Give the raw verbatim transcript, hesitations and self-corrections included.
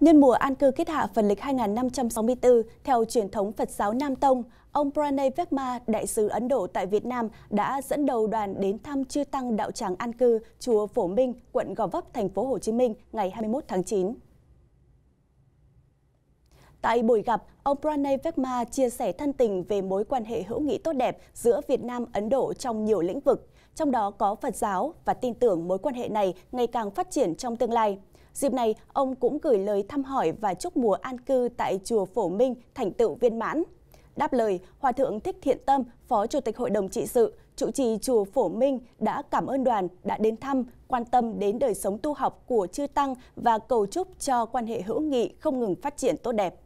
Nhân mùa an cư kiết hạ Phật lịch hai nghìn năm trăm sáu mươi tư, theo truyền thống Phật giáo Nam Tông, ông Pranay Verma, đại sứ Ấn Độ tại Việt Nam đã dẫn đầu đoàn đến thăm chư tăng đạo tràng an cư chùa Phổ Minh, quận Gò Vấp, thành phố Hồ Chí Minh ngày hai mươi mốt tháng chín. Tại buổi gặp, ông Pranay Verma chia sẻ thân tình về mối quan hệ hữu nghị tốt đẹp giữa Việt Nam Ấn Độ trong nhiều lĩnh vực, trong đó có Phật giáo, và tin tưởng mối quan hệ này ngày càng phát triển trong tương lai. Dịp này, ông cũng gửi lời thăm hỏi và chúc mùa an cư tại chùa Phổ Minh thành tựu viên mãn. Đáp lời, Hòa thượng Thích Thiện Tâm, Phó Chủ tịch Hội đồng trị sự, trụ trì chùa Phổ Minh đã cảm ơn đoàn đã đến thăm, quan tâm đến đời sống tu học của chư tăng và cầu chúc cho quan hệ hữu nghị không ngừng phát triển tốt đẹp.